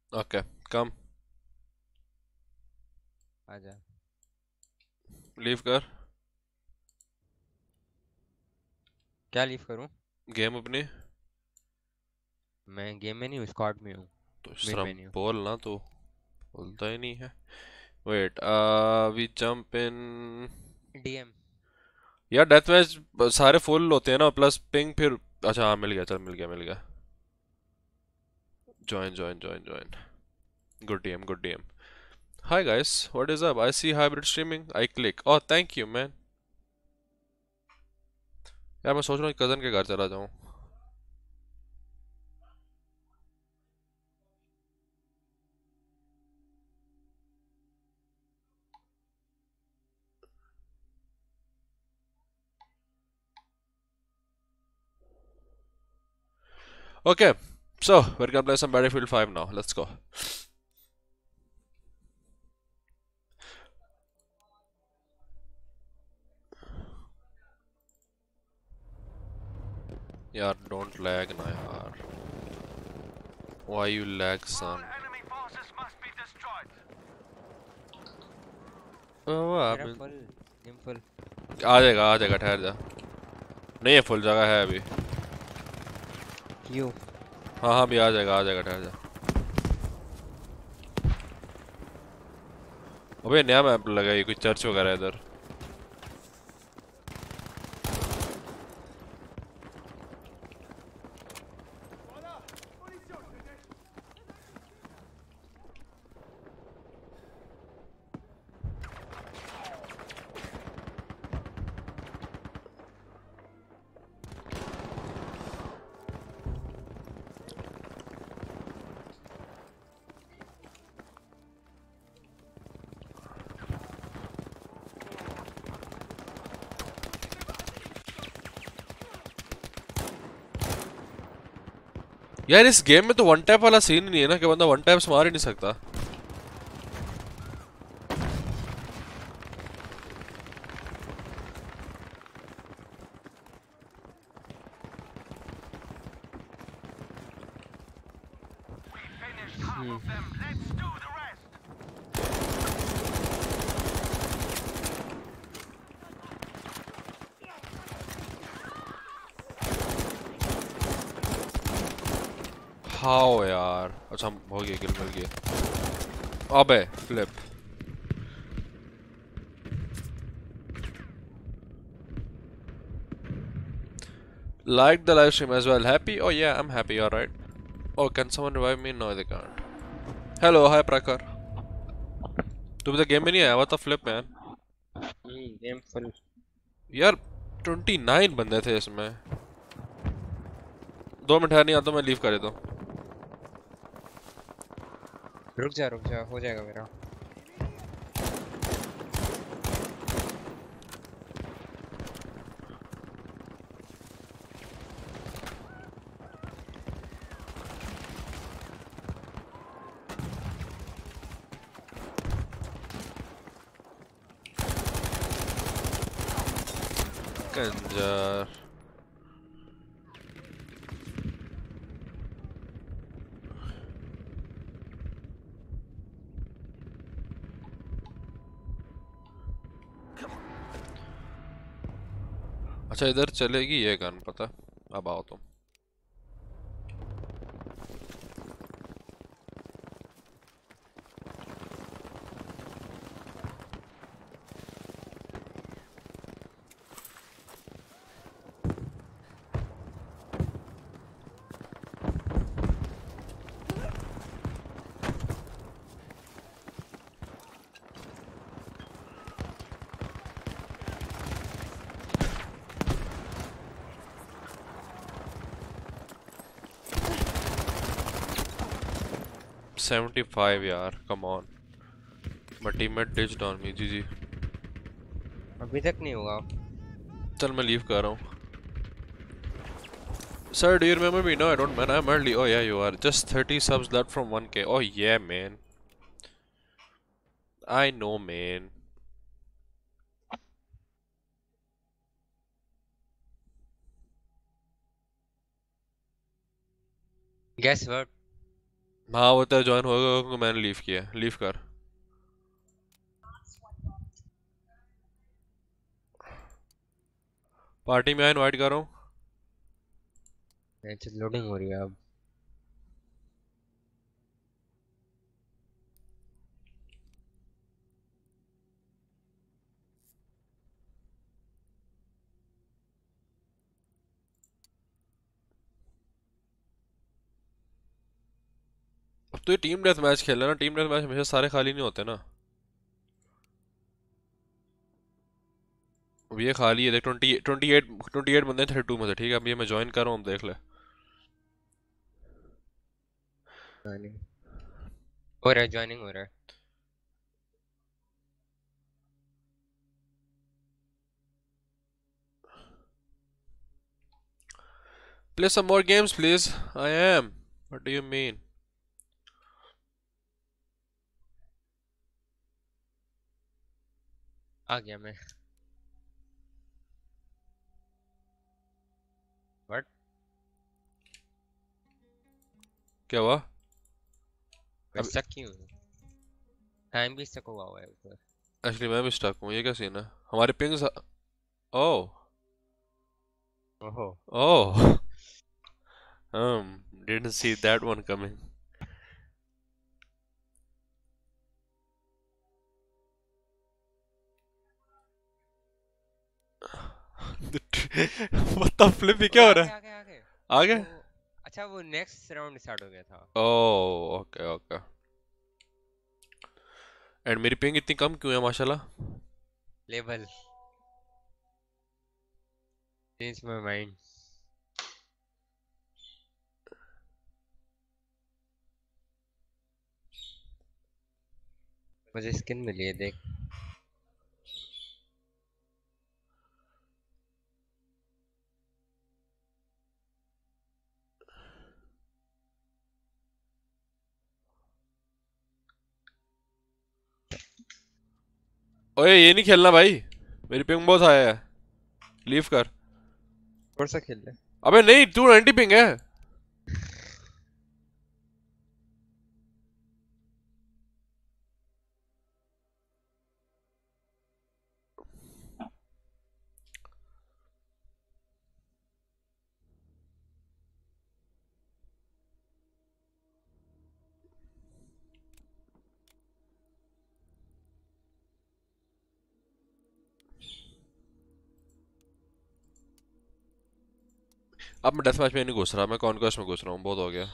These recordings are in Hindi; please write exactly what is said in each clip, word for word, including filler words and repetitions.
ओके, कम आजा। लीव कर क्या लीव करूं? गेम अपनी। मैं गेम में नहीं हूँ, स्क्वाड में हूँ। तो मेन शर्म मेन्यू। बोल ना, तो बोलता ही नहीं है। Wait, we jump in. DM. यार डेथ मैच सारे फुल होते हैं ना, प्लस पिंग फिर। अच्छा हाँ, मिल गया, चल मिल गया मिल गया। Join join join join. Good DM good DM. Hi guys, what is up? I see hybrid streaming, I click, oh thank you man. यार मैं सोच रहा हूँ कजन के घर चला जाऊँ। Okay, so we're gonna play some Battlefield five now. Let's go. यार don't lag ना यार. Why you lag son? Oh, I मेरा mean, फुल। Game full. आ जाएगा आ जाएगा, ठहर जा. नहीं है, फुल जगह है अभी. क्यों? हाँ हाँ, अभी आ जाएगा आ जाएगा, ठहर जा. अबे नया मैप लगा, ये कोई चर्च वगैरह है इधर. यार इस गेम में तो वन टैप वाला सीन ही नहीं है ना, कि बंदा वन टैप से मार ही नहीं सकता. हम्म। हाओ यार. अच्छा हो गया, किल मिल गया. अबे flip. Like the live stream as well. Happy? Oh yeah, I'm happy. Alright. Oh, can someone revive me? No, they can't. Hello, hi Prakar. तू अभी तक गेम में नहीं आया? What the flip man? Hmm, game full. यार ट्वेंटी नाइन बंदे थे इसमें. दो मिनट है, नहीं आता मैं लीव कर देता हूँ. रुक जा रुक जा, हो जाएगा मेरा। कंजर. अच्छा इधर चलेगी ये गन, पता. अब आओ तुम. सेवेंटी फाइव यार, come on. My teammate dissed on me. G G. अभी तक नहीं होगा। चल मैं लीव कर रहा हूँ. Sir, do you remember me? No, I don't, man. I'm early. Oh, yeah, you are. Just thirty subs left from one K. Oh, yeah, man. I know, man. Guess what? हाँ वो तो ज्वाइन होगा क्योंकि मैंने लीव किया। लीव कर। पार्टी में इनवाइट कर रहा हूँ। अच्छा लोडिंग हो रही है अब। अब तो ये टीम डेथ मैच खेल रहा है ना। टीम डेथ मैच हमेशा सारे खाली नहीं होते ना। अब ये खाली है देख। Twenty twenty eight twenty eight बंदे थर्टी टू में से। ठीक है अब ये मैं ज्वाइन कर रहा हूँ देख ले। हाँ नहीं हो रहा है, ज्वाइनिंग हो रहा है। Play some more games please. I am. What do you mean? आ गया मैं। बट क्या हुआ? मैं अब स्टक क्यों हूँ? टाइम भी स्टक हुआ हुआ है ऊपर। एक्चुअली मैं भी स्टक हूँ। ये क्या सीन है? हमारे पिंग्स। ओह। ओहो। ओह। um didn't see that one coming. What the flip? ये ओए क्या हो आ रहा गए है? आ गए आ गए। आ वो गए? अच्छा वो नेक्स्ट राउंड स्टार्ट हो गया था। Oh okay okay. एंड मेरी पिंग इतनी कम क्यों है माशाल्लाह? Level change my mind. मुझे स्किन मिली है देख। ओए ये नहीं खेलना भाई। मेरी पिंग बहुत हाई है। लीव कर। कौन सा खेल रहा है? अबे नहीं तू नाइंटी पिंग है। अब मैं डेथ मैच में नहीं घुस रहा। मैं कॉन्क्वेस्ट में घुस रहा हूँ। बहुत हो गया।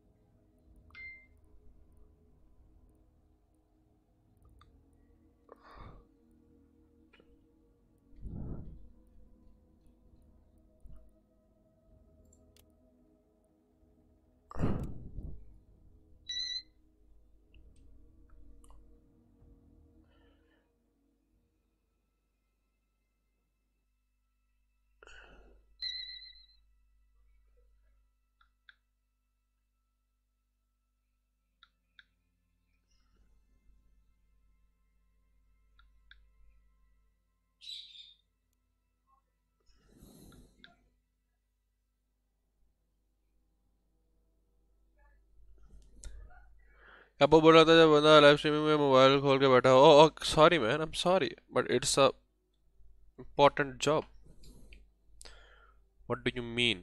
अब वो बोल रहा था जब बंदा लाइव स्ट्रीमिंग में मोबाइल खोल के बैठा हो। Oh sorry man. I am sorry but it's a important job. What do you mean?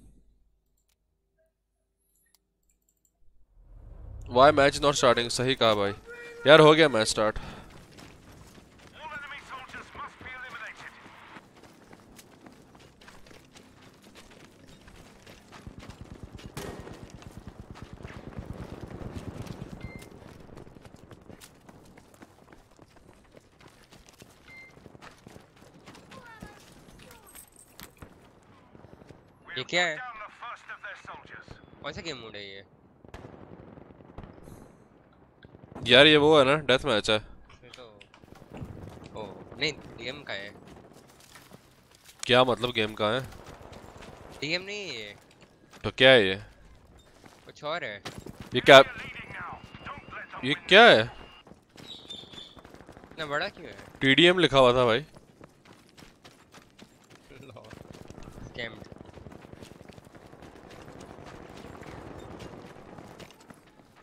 Why match not starting? सही कहा भाई। यार हो गया मैच स्टार्ट। ये क्या है? कौन सा गेम मोड है ये? यार ये वो है ना डेथ मैच है। इसमें तो ओ नहीं डीएम का है। क्या मतलब गेम का है? डीएम नहीं है ये, तो क्या है ये? कुछ और है। ये क्या? ये क्या है? इतना बड़ा क्यों है? टीडीएम लिखा हुआ था भाई। Scammed.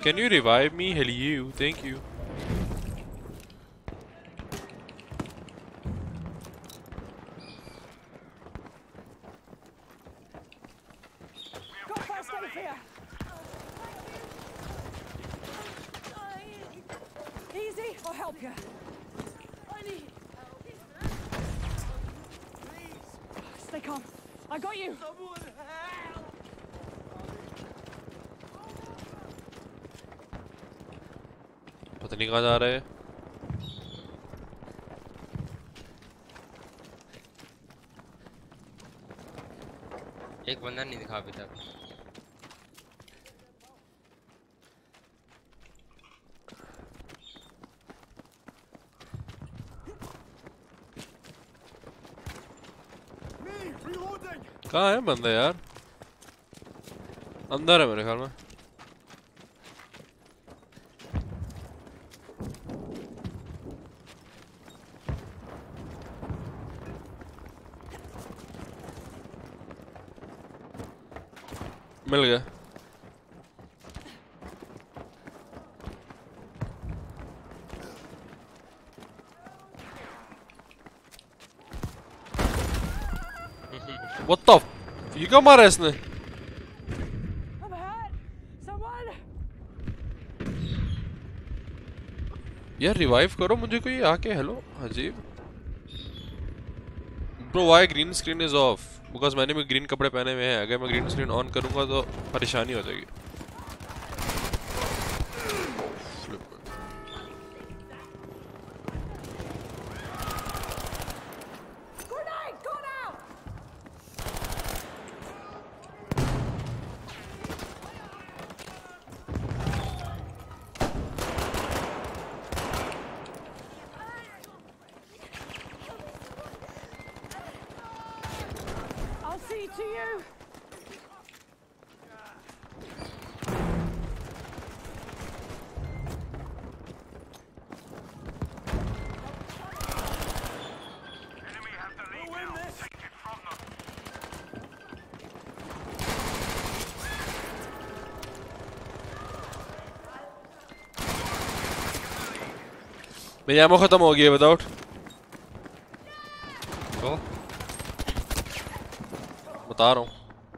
Can you revive me? Hell you. Thank you. Got first aid here. Easy, I'll help you. I need help. Please. Stay calm. I got you. Someone help. पता नहीं कहाँ जा रहे हैं. एक बंदा नहीं दिखा अभी तक. कहाँ है बंदा यार? अंदर है मेरे ख्याल में. मिल गया. What the f- ये क्या मारा है इसने? I'm hurt. Someone. यार रिवाइव करो मुझे कोई आके. हेलो अजीब. Bro why green screen is off? Because मैंने भी ग्रीन कपड़े पहने हुए हैं. अगर मैं ग्रीन स्क्रीन ऑन करूंगा तो परेशानी हो जाएगी. Grenade, gone out. I'll see to you. Enemy have the lead now. Take it from them. मेरी एमो खत्म हो गई है विदाउट. तो बता रहा हूँ.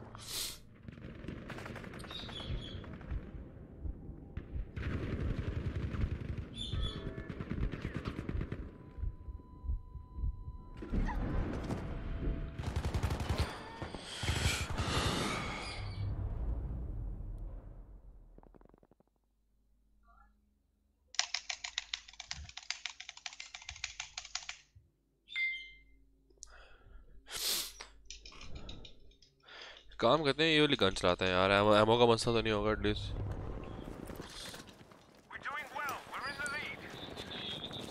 काम करते हैं ये वाली गन चलाते हैं यार. एमो, एमो का मसला तो नहीं होगा at least. We're doing well. We're in the lead.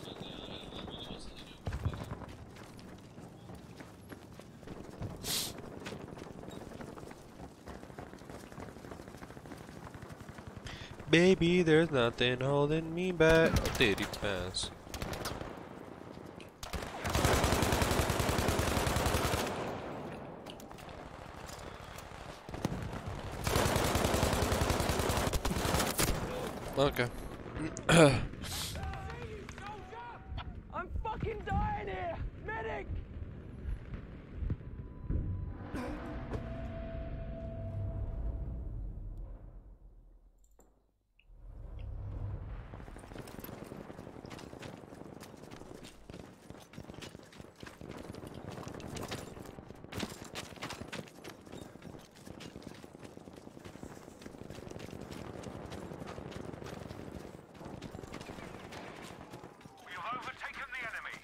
Baby there's nothing holding me back. तेरी भैंस. Okay. I'm fucking dying here. Medic. We have overtaken the enemy.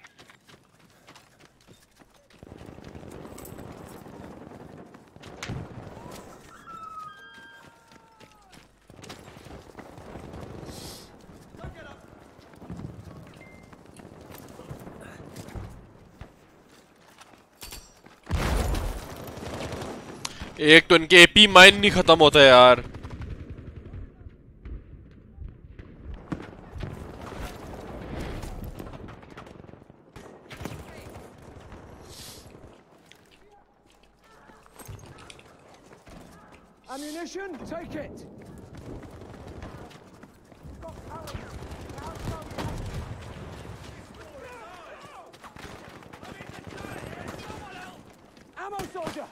एक तो इनके एपी माइन नहीं खत्म होता यार. Ammunition, take it. soldier!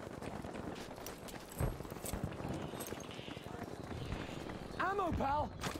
Ammo, pal!